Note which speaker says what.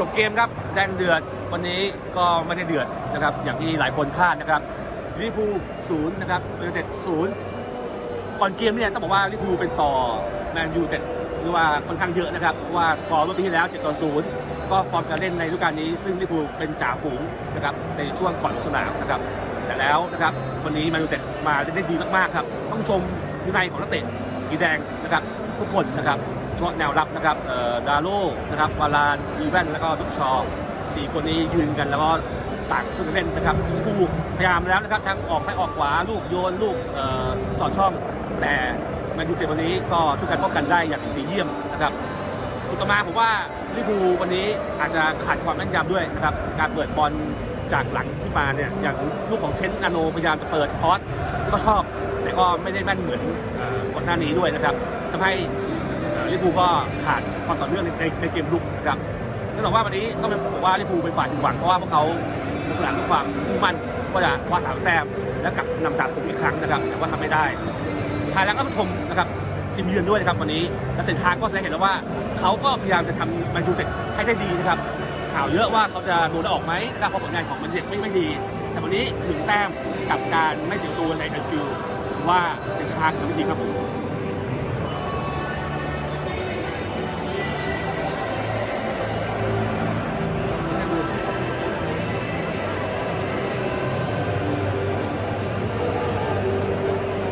Speaker 1: จบเกมครับแดงเดือดวันนี้ก็ไม่ได้เดือดนะครับอย่างที่หลายคนคาดนะครับลิเวอร์พูล0นะครับแมนยูไนเต็ด0ก่อนเกมเนี่ยต้องบอกว่าลิเวอร์พูลเป็นต่อแมนยูไนเต็ดหรือว่าค่อนข้างเยอะนะครับว่าสกอร์เมื่อปีที่แล้ว7-0ก็ฟอร์มการเล่นในฤดูกาลนี้ซึ่งลิเวอร์พูลเป็นจ่าฝูงนะครับในช่วงก่อนลงสนามนะครับแต่แล้วนะครับวันนี้แมนยูไนเต็ดมาได้ดีมากๆครับต้องชมวินัยของนักเตะสีแดงนะครับทุกคนนะครับช่วงแนวรับนะครับดาโลนะครับวาลานอีแวนแล้วก็ลุกชอ4คนนี้ยืนกันแล้วก็ต่างช่วยกันเล่นนะครับผู้พยายามแล้วนะครับทั้งออกซ้ายออกขวาลูกโยนลูกต่อช่องแต่แมนยูไนเต็ดวันนี้ก็ช่วยกันป้องกันได้อย่างดีเยี่ยมนะครับจุดต่อมาผมว่าลิเวอร์พูลวันนี้อาจจะขาดความแม่นยำด้วยนะครับการเปิดบอลจากหลังขึ้นมาเนี่ยอย่างลูกของเทนต์นาโนพยายามจะเปิดคอร์สที่เขาชอบแต่ก็ไม่ได้แม่นเหมือนก่อนหน้านี้ด้วยนะครับทำให้ลิเวอร์พูลก็ขาดความต่อเนื่องในเกมลุกนะครับต้องบอกว่าวันนี้ต้องเป็นผมว่าลิเวอร์พูลเป็นฝ่ายถึงหวังเพราะว่าพวกเขาลงสนามด้วยความมุ่งมั่นว่าจะคว้า3 แต้มและกลับนำจ่าฝูงอีกครั้งนะครับแต่ว่าทำไม่ได้ท้ายแล้วก็ต้องชมนะครับทีมเยือนด้วยนะครับวันนี้และเซนทางก็แสดงเห็นแล้วว่าเขาก็พยายามจะทำแมนยูไนเต็ดให้ได้ดีนะครับข่าวเยอะว่าเขาจะโดนออกไหมถ้าผลงานของแมนยูไนเต็ดไม่ดีแต่วันนี้1 แต้มกับการไม่เสียตัวในแอนฟิลด์ถือว่าเซนทางทำได้ดีครับผม